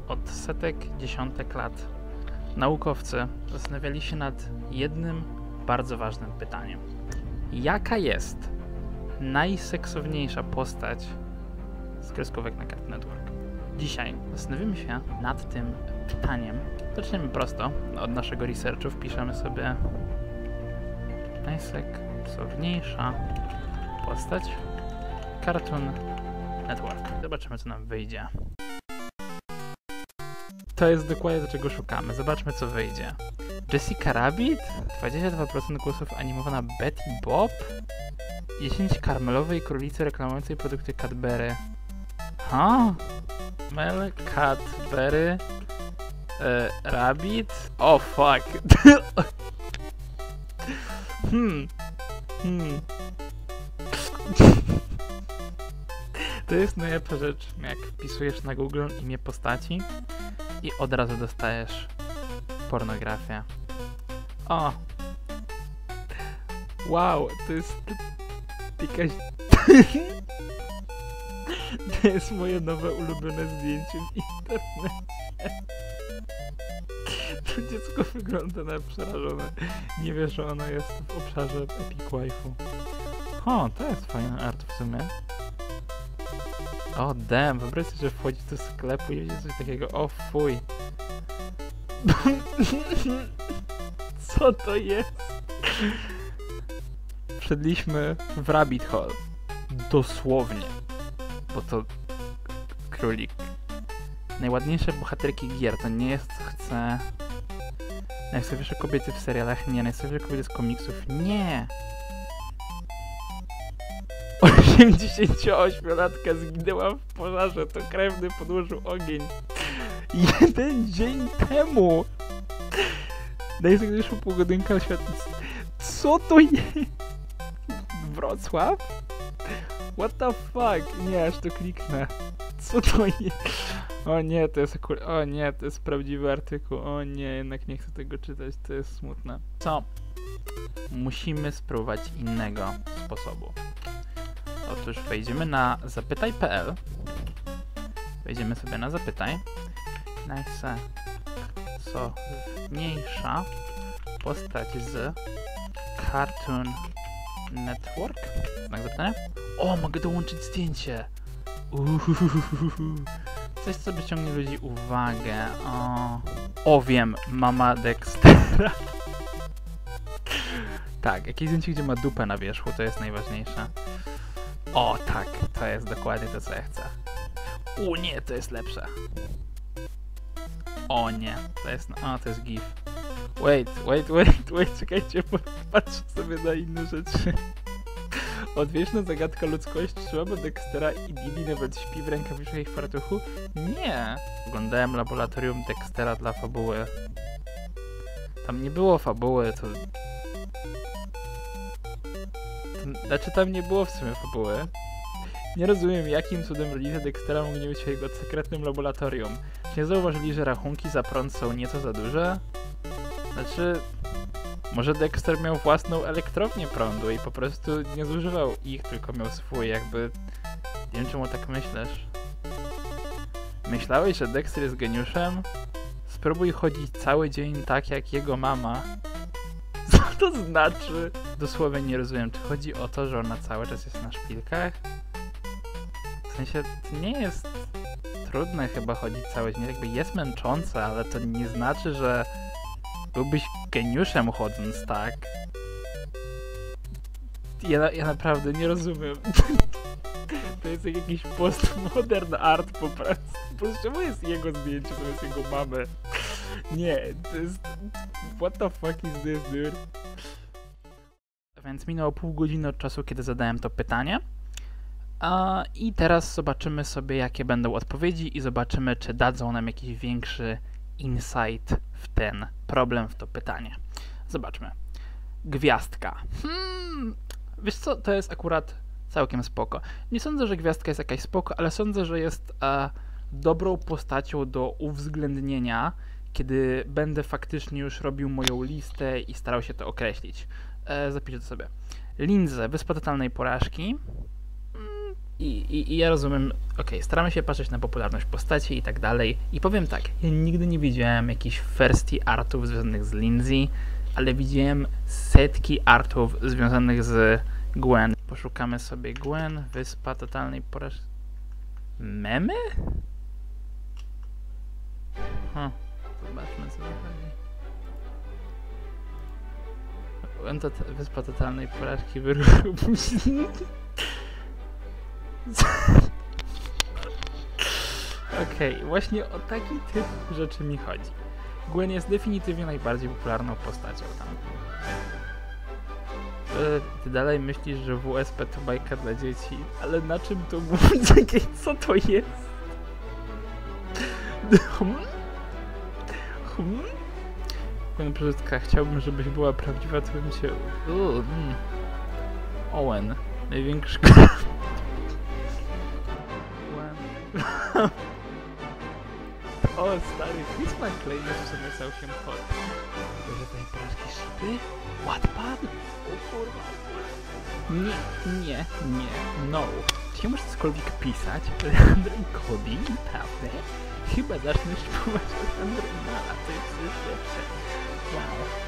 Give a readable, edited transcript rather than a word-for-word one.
Od setek, dziesiątek lat naukowcy zastanawiali się nad jednym bardzo ważnym pytaniem. Jaka jest najseksowniejsza postać z kreskówek na Cartoon Network? Dzisiaj zastanowimy się nad tym pytaniem. Zaczniemy prosto od naszego researchu. Wpiszemy sobie najseksowniejsza postać Cartoon Network. Zobaczymy, co nam wyjdzie. To jest dokładnie to, czego szukamy. Zobaczmy, co wyjdzie. Jessica Rabbit? 22% głosów animowana Betty Bob? 10 karmelowej królicy reklamującej produkty Cadbury. Mel Cadbury? Rabbit? Oh fuck. To jest najlepsza rzecz, jak wpisujesz na Google imię postaci i od razu dostajesz pornografię. O! Wow, to jest jakaś... To jest moje nowe ulubione zdjęcie w internecie. To dziecko wygląda na przerażone. Nie wie, że ono jest w obszarze Epic Waifu. O, to jest fajny art w sumie. O, damn, wyobraź sobie, że wchodzi do sklepu i widzi coś takiego. O, fuj. Co to jest? Wszedliśmy w rabbit hole. Dosłownie. Bo to królik. Najładniejsze bohaterki gier to nie jest, chcę... Najsłabsze kobiety w serialach? Nie. Najsłabsze kobiety z komiksów? Nie. 88-latka zginęła w pożarze, to krewny podłożył ogień. 1 dzień temu! Najsłabszą pogodynka świata. Co to jest? Wrocław? What the fuck? Nie, aż to kliknę. Co to jest? O nie, to jest o nie, to jest prawdziwy artykuł. O nie, jednak nie chcę tego czytać, to jest smutne. Co? Musimy spróbować innego sposobu. Otóż wejdziemy na zapytaj.pl. Wejdziemy sobie na zapytaj. Najsłabsza postać z Cartoon Network. Znak zapytania. O, mogę dołączyć zdjęcie. Coś, co przyciągnie ludzi uwagę. O, wiem, mama Dextera. Tak, jakieś zdjęcie, gdzie ma dupę na wierzchu, to jest najważniejsze. O, tak, to jest dokładnie to, co ja chcę. Nie, to jest lepsze. O nie, to jest... O, to jest GIF. Wait, czekajcie, patrzę sobie na inne rzeczy. Odwieczna zagadka ludzkości, czy mama Dextera i Didi nawet śpi w rękawiczkach i fartuchu? Nie. Oglądałem laboratorium Dextera dla fabuły. Tam nie było fabuły, to... Znaczy tam nie było w sumie fabuły. Nie rozumiem, jakim cudem rodzice Dextera mogli być w jego sekretnym laboratorium. Czy nie zauważyli, że rachunki za prąd są nieco za duże? Znaczy... Może Dexter miał własną elektrownię prądu i po prostu nie zużywał ich, tylko miał swój, jakby... Nie wiem, czemu tak myślisz. Myślałeś, że Dexter jest geniuszem? Spróbuj chodzić cały dzień tak, jak jego mama. Co to znaczy? Dosłownie nie rozumiem, czy chodzi o to, że ona cały czas jest na szpilkach? W sensie, to nie jest trudne chyba chodzić cały dzień, jakby jest męczące, ale to nie znaczy, że byłbyś geniuszem chodząc tak. Ja naprawdę nie rozumiem. To jest jak jakiś postmodern art po prostu. Czemu jest jego zdjęcie, to jest jego mamy? Nie, to jest... What the fuck is this, dude? Więc minęło pół godziny od czasu, kiedy zadałem to pytanie. I teraz zobaczymy sobie, jakie będą odpowiedzi i zobaczymy, czy dadzą nam jakiś większy insight w ten problem, w to pytanie. Zobaczmy. Gwiazdka. Wiesz co, to jest akurat całkiem spoko. Nie sądzę, że Gwiazdka jest jakaś spoko, ale sądzę, że jest dobrą postacią do uwzględnienia, kiedy będę faktycznie już robił moją listę i starał się to określić. Zapiszę to sobie. Lindsay, Wyspa Totalnej Porażki. I ja rozumiem, okej, staramy się patrzeć na popularność postaci i tak dalej. I powiem tak, ja nigdy nie widziałem jakichś firsty artów związanych z Lindsay, ale widziałem setki artów związanych z Gwen. Poszukamy sobie Gwen, Wyspa Totalnej Porażki. Memy? Zobaczmy, co wychodzi. Wyspa Totalnej Porażki wyruchu. Okej, właśnie o taki typ rzeczy mi chodzi. Gwen jest definitywnie najbardziej popularną postacią tam. Ty dalej myślisz, że WSP to bajka dla dzieci, ale na czym to mówi? Co to jest? Gwen Brzytka, chciałbym, żebyś była prawdziwa, to bym cię... Owen, największy... O stary, Christmas Clay jest w sumie całkiem hot. Że tej porażki shipy? Wattpad? O kurwa. Nie, no. Czy ja muszę cokolwiek pisać? Leandro i Cody? Naprawdę? Chyba zacznę szpływać Leandro i Nala, to jest lepsze. Wow.